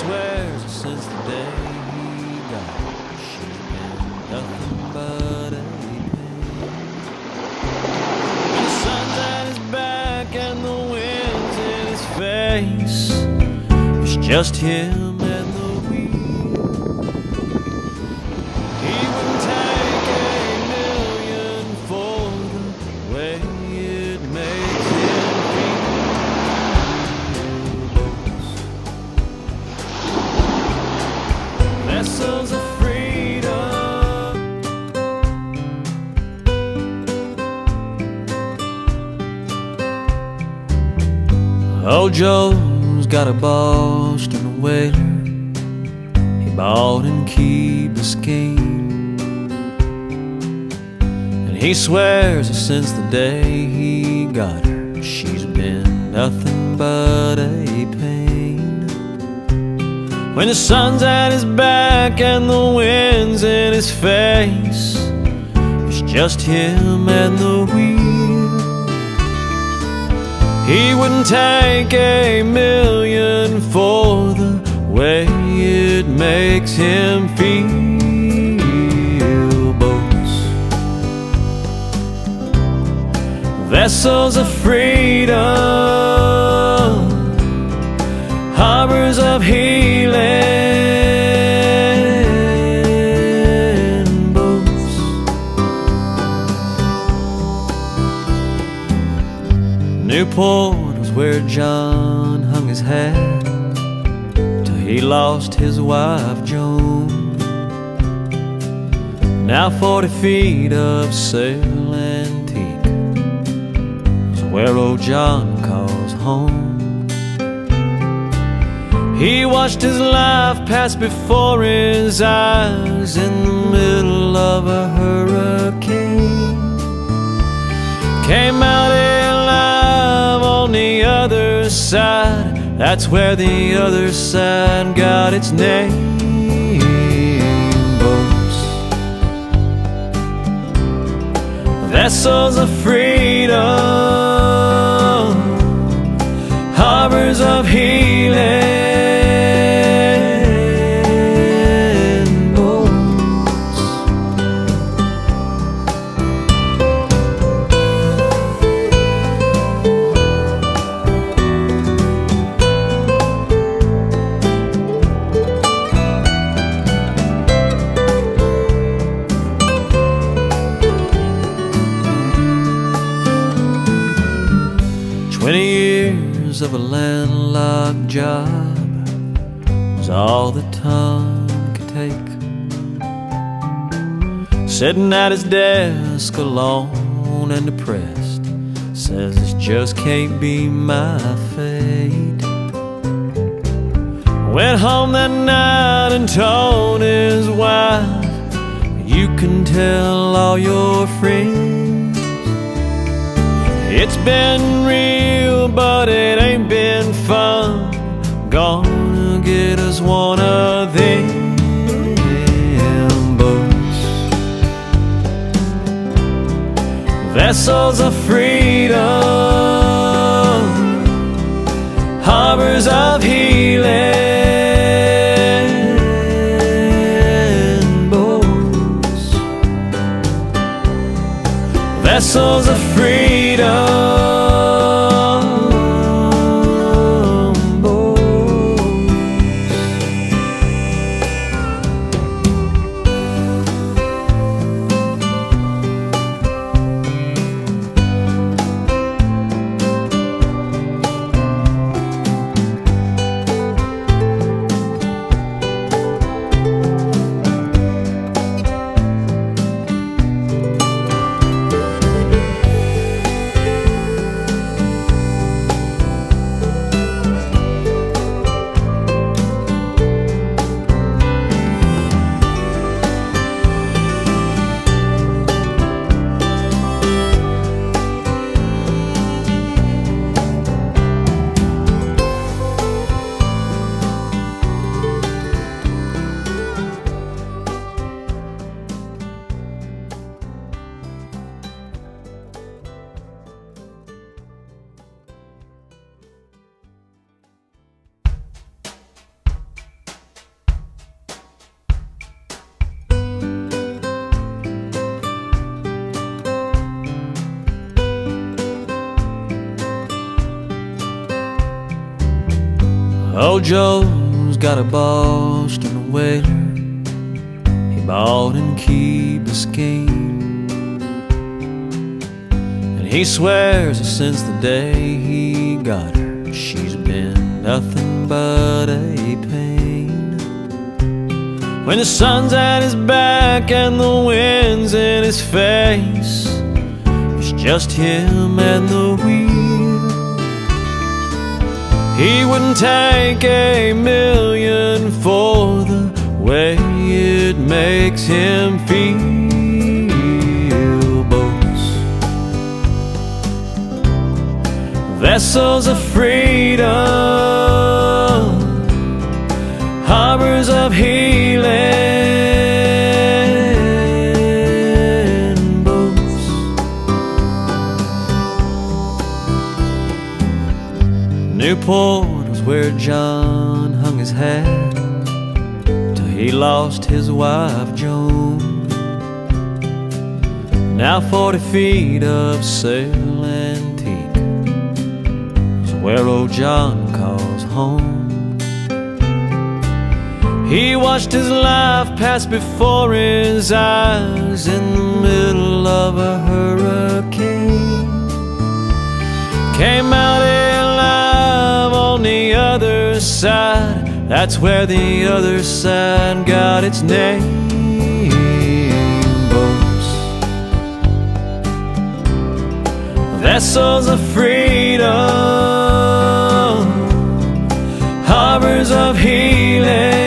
swears that since the day he got her, she's been nothing but a pain. The sun's at his back and the wind's in his face. It's just him and the wheel. He wouldn't take a million for the way it makes him feel. Vessels of freedom. Old Joe's got a Boston whaler. He bought in Key Biscayne, and he swears that since the day he got her, she's been nothing but a pain. When the sun's at his back and the wind's in his face, it's just him and the wheel. He wouldn't take a million for the way it makes him feel. Boats, vessels of freedom, harbors of healing, boats. Newport was where John hung his hat till he lost his wife Joan. Now 40 feet of sail antique is where old John calls home. He watched his life pass before his eyes in the middle of a hurricane. Came out alive on the other side. That's where the other side got its name. Boats, vessels of freedom, harbors of healing. Of a landlocked job was all that Tom could take. Sitting at his desk alone and depressed, says this just can't be my fate. Went home that night and told his wife, you can tell all your friends it's been real, but it ain't been fun. Gonna get us one of them boats, vessels of freedom, harbors of healing. Boats, vessels of freedom. Old Joe's got a Boston Whaler he bought in Key Biscayne, and he swears that since the day he got her, she's been nothing but a pain. When the sun's at his back and the wind's in his face, it's just him and the wheel. He wouldn't take $1 million for the way it makes him feel. Boats, vessels of freedom, harbors of healing. Boats, Newport was where John hung his hat till he lost his wife Joan. Now 40 feet of sail antique is where old John calls home. He watched his life pass before his eyes in the middle of a hurricane. Came out alive on the other side. That's where the other side got its name. Boats, vessels of freedom, harbors of healing.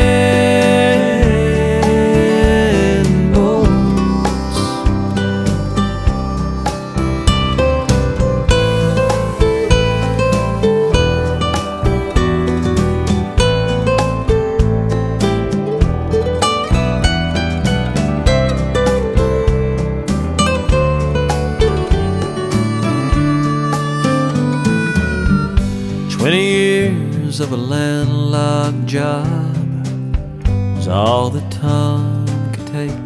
Of a landlocked job was all that Tom could take.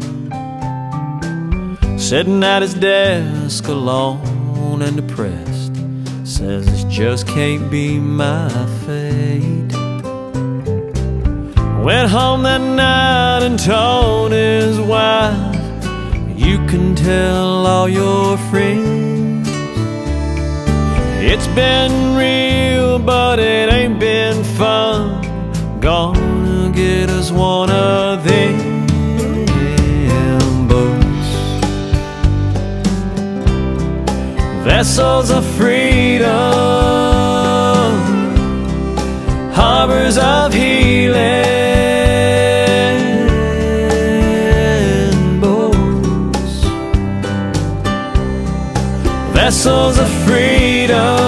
Sitting at his desk alone and depressed, says this just can't be my fate. Went home that night and told his wife, you can tell all your friends it's been real, but it ain't been fun. Gonna get us one of them boats, vessels of freedom, harbors of healing. Boats, vessels of freedom.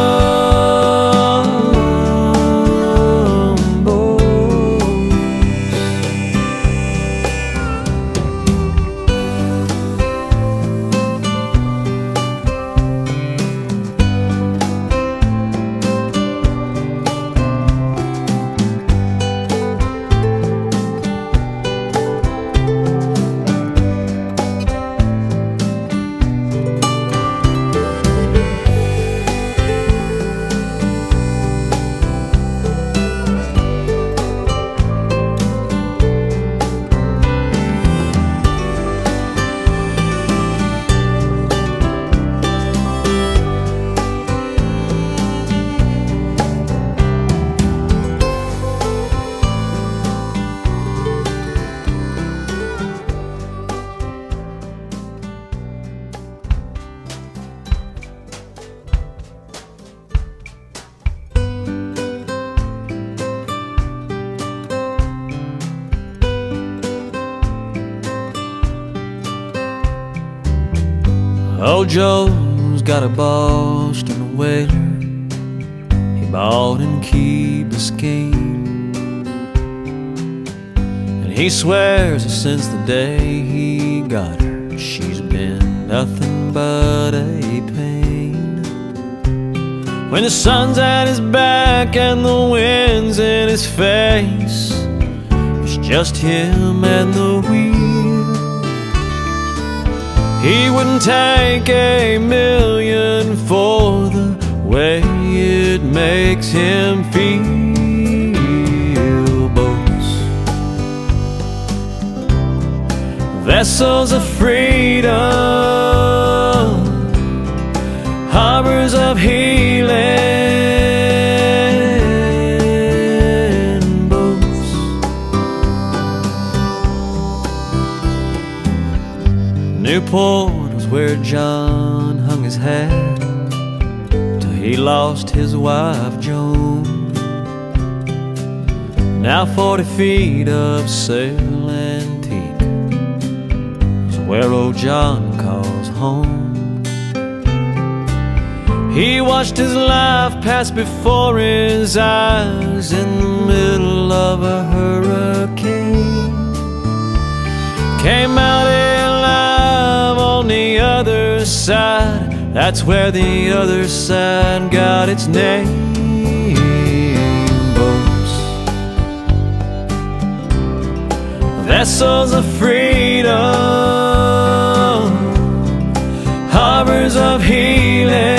Old Joe's got a Boston Whaler he bought in Key Biscayne, and he swears that since the day he got her, she's been nothing but a pain. When the sun's at his back and the wind's in his face, it's just him and the wheel. He wouldn't take $1 million for the way it makes him feel. vessels of freedom, harbors of healing boats. Newport was where John hung his hat till he lost his wife Joan. Now 40 feet of sail antique is where old John calls home. He watched his life pass before his eyes in the middle of a hurricane. Came out alive on the other side. That's where the other side got its name. Vessels of freedom, harbors of healing.